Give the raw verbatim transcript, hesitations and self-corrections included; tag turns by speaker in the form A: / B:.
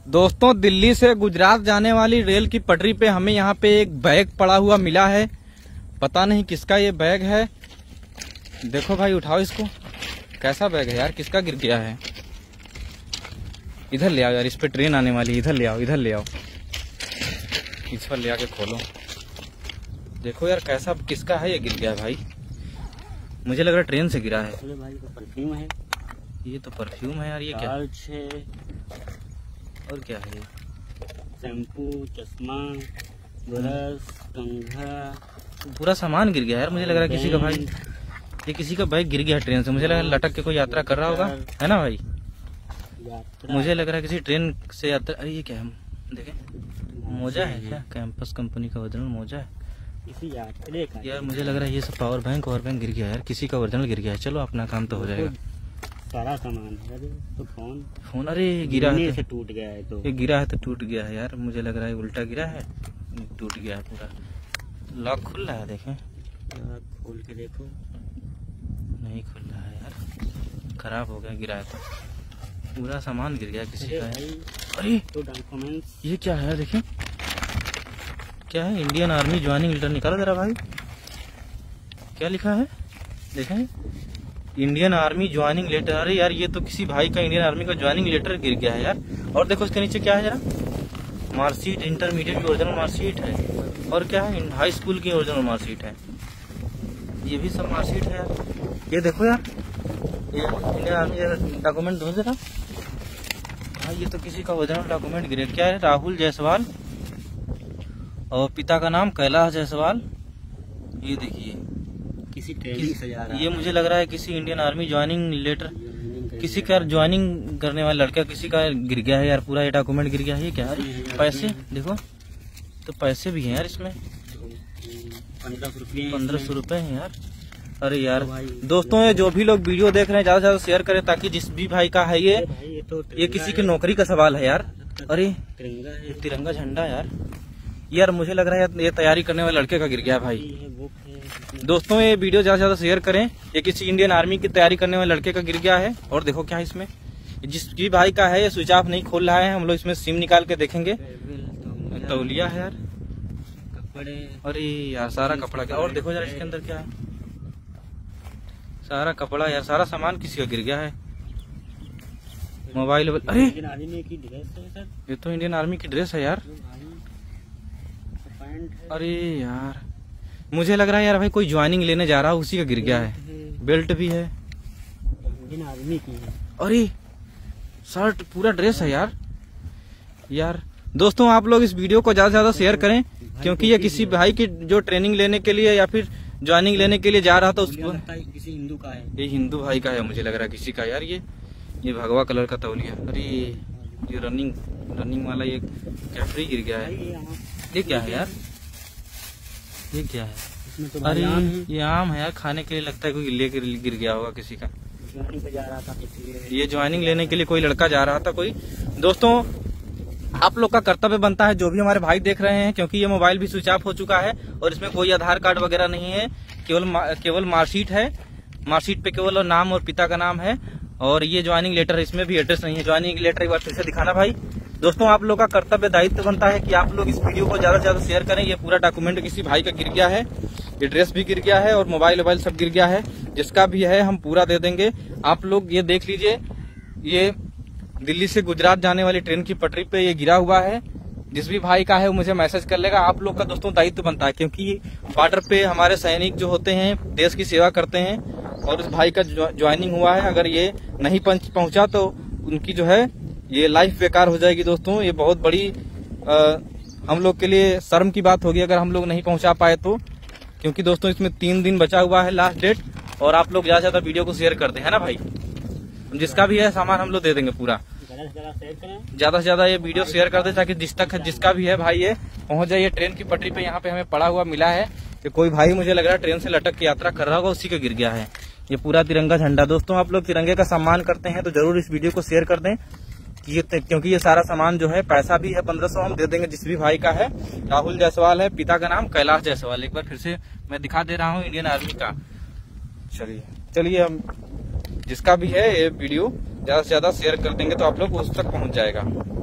A: दोस्तों, दिल्ली से गुजरात जाने वाली रेल की पटरी पे हमें यहाँ पे एक बैग पड़ा हुआ मिला है। पता नहीं किसका ये बैग है। देखो भाई, उठाओ इसको। कैसा बैग है यार, किसका गिर गया है? इधर ले आओ यार, इस पे ट्रेन आने वाली है। इधर ले आओ, इधर ले आओ, इस पर ले आके खोलो। देखो यार, कैसा किसका है ये गिर गया भाई। मुझे लग रहा है ट्रेन से गिरा है।
B: अरे भाई, तो परफ्यूम है।
A: ये तो परफ्यूम है यार। ये क्या
B: है?
A: और क्या है?
B: शैम्पू, चश्मा, ब्रश, कंघा,
A: पूरा सामान गिर गया यार। मुझे लग रहा है किसी का भाई, ये किसी का बैग गिर गया है ट्रेन से। मुझे लग रहा है लटक के कोई यात्रा कर रहा होगा, है ना भाई? मुझे लग रहा है किसी ट्रेन से यात्रा। अरे ये क्या है? देखें, मोजा है क्या? कैंपस कंपनी का ओरिजिनल मोजा है
B: किसी यात्री का
A: यार। मुझे लग रहा है ये सब पावर बैंक और बैंक गिर गया यार। किसी का ओरिजिनल गिर गया है। चलो, अपना काम तो हो जाएगा।
B: सारा सामान है। तो फोन
A: फोन अरे गिरा है
B: तो टूट गया है। तो
A: ये गिरा है तो टूट गया है यार। मुझे लग रहा है उल्टा गिरा है, टूट गया है पूरा। लॉक खुल रहा है, देखें।
B: खोल के देखो।
A: नहीं खुल रहा है यार, खराब हो गया। गिरा है तो पूरा सामान गिर गया किसी का। अरे
B: तो डॉक्यूमेंट्स
A: ये क्या है? देखें क्या है। इंडियन आर्मी ज्वाइनिंग लेटर निकालो जरा भाई। क्या लिखा है? देखें, इंडियन आर्मी ज्वाइनिंग लेटर। अरे यार, ये तो किसी भाई का इंडियन आर्मी का ज्वाइनिंग लेटर गिर गया है यार। और देखो इसके नीचे क्या है जरा, मार्कशीट, इंटरमीडिएट की ओरिजिनल मार्कशीट है। और क्या है? हाई स्कूल की ओरिजिनल मार्कशीट है। ये भी सब मार्कशीट है यार। ये देखो यार, ये इंडियन आर्मी डॉक्यूमेंट दो जरा भाई। ये तो किसी का ओरिजिनल डॉक्यूमेंट गिरे। क्या है? राहुल जायसवाल और पिता का नाम कैलाश जायसवाल। ये देखिए,
B: किसी ट्रेनिंग से जा रहा है।
A: ये मुझे लग रहा है किसी इंडियन आर्मी ज्वाइनिंग लेटर, किसी का ज्वाइनिंग करने वाला लड़का किसी का गिर गया है यार। पूरा ये डॉक्यूमेंट गिर गया है। ये क्या है? पैसे देखो, तो पैसे भी हैं यार इसमें।
B: पंद्रह सौ रुपये
A: पंद्रह सौ रुपए हैं यार। अरे यार दोस्तों, ये जो भी लोग वीडियो देख रहे हैं ज्यादा से ज्यादा शेयर करें, ताकि जिस भी भाई का है ये
B: ये तो
A: ये किसी की नौकरी का सवाल है यार। अरे
B: तिरंगा है,
A: तिरंगा झंडा यार। यार मुझे लग रहा है ये तैयारी करने वाले लड़के का गिर गया भाई। दोस्तों, ये वीडियो ज्यादा से ज्यादा शेयर करें। ये किसी इंडियन आर्मी की तैयारी करने वाले लड़के का गिर गया है। और देखो क्या है इसमें, जिस भी भाई का है ये स्विच ऑफ नहीं खोल रहा है। हम लोग इसमें सिम निकाल के देखेंगे। तौलिया है यार,
B: कपड़े।
A: अरे यार सारा कपड़ा क्या। और देखो यार इसके अंदर क्या है, सारा कपड़ा यार, सारा सामान किसी का गिर गया है। मोबाइल। अरे
B: इंडियन आर्मी की ड्रेस है सर।
A: ये तो इंडियन आर्मी की ड्रेस है यार। अरे यार, मुझे लग रहा है यार भाई कोई ज्वाइनिंग लेने जा रहा है, उसी का गिर गया है। बेल्ट भी है,
B: इंडियन आर्मी की है।
A: अरे शर्ट, पूरा ड्रेस है यार। यार दोस्तों, आप लोग इस वीडियो को ज्यादा से ज्यादा शेयर करें, क्योंकि ये किसी भाई की जो ट्रेनिंग लेने के लिए या फिर ज्वाइनिंग लेने के लिए जा रहा था, उसको
B: किसी हिंदू का है।
A: ये हिंदू भाई का है मुझे लग रहा है किसी का यार। ये ये भगवा कलर का तौलिया। अरे ये रनिंग रनिंग वाला ये कैफरी गिर गया है। ये क्या है यार? ये क्या है?
B: तो
A: अरे ये आम है यार, खाने के लिए लगता है। कोई लेके गिर गया होगा किसी का।
B: ज्वाइनिंग पे जा रहा था किसी।
A: ये ज्वाइनिंग लेने के लिए कोई लड़का जा रहा था कोई। दोस्तों, आप लोग का कर्तव्य बनता है, जो भी हमारे भाई देख रहे हैं, क्योंकि ये मोबाइल भी स्विच ऑफ हो चुका है और इसमें कोई आधार कार्ड वगैरह नहीं है। केवल केवल मार्कशीट है। मार्कशीट पे केवल नाम और पिता का नाम है। और ये ज्वाइनिंग लेटर, इसमें भी एड्रेस नहीं है। ज्वाइनिंग लेटर एक बार फिर से दिखाना भाई। दोस्तों, आप लोग का कर्तव्य दायित्व बनता है कि आप लोग इस वीडियो को ज्यादा से ज्यादा शेयर करें। ये पूरा डॉक्यूमेंट किसी भाई का गिर गया है। ये ड्रेस भी गिर गया है और मोबाइल वोबाइल सब गिर गया है। जिसका भी है हम पूरा दे देंगे। आप लोग ये देख लीजिए, ये दिल्ली से गुजरात जाने वाली ट्रेन की पटरी पे ये गिरा हुआ है। जिस भी भाई का है वो मुझे मैसेज कर लेगा। आप लोग का दोस्तों दायित्व बनता है, क्योंकि बॉर्डर पे हमारे सैनिक जो होते हैं देश की सेवा करते हैं, और उस भाई का ज्वाइनिंग हुआ है। अगर ये नहीं पहुंचा तो उनकी जो है ये लाइफ बेकार हो जाएगी। दोस्तों, ये बहुत बड़ी आ, हम लोग के लिए शर्म की बात होगी अगर हम लोग नहीं पहुंचा पाए तो। क्योंकि दोस्तों, इसमें तीन दिन बचा हुआ है लास्ट डेट। और आप लोग ज्यादा से ज्यादा वीडियो को शेयर करते हैं ना भाई। जिसका भी है सामान हम लोग दे देंगे पूरा। ज्यादा से ज्यादा ये वीडियो शेयर कर दे, ताकि जिस तक जिसका भी है भाई ये पहुंच जाए। ट्रेन की पटरी पे यहाँ पे हमें पड़ा हुआ मिला है कि कोई भाई मुझे लग रहा है ट्रेन से लटक के यात्रा कर रहा होगा, उसी का गिर गया है ये पूरा तिरंगा झंडा। दोस्तों, आप लोग तिरंगे का सम्मान करते हैं तो जरूर इस वीडियो को शेयर कर दें, ये क्योंकि ये सारा सामान जो है, पैसा भी है पंद्रह सौ, हम दे देंगे जिस भी भाई का है। राहुल जायसवाल है, पिता का नाम कैलाश जायसवाल। एक बार फिर से मैं दिखा दे रहा हूँ इंडियन आर्मी का। चलिए चलिए हम जिसका भी है ये वीडियो ज्यादा से ज्यादा शेयर कर देंगे तो आप लोग उस तक पहुंच जाएगा।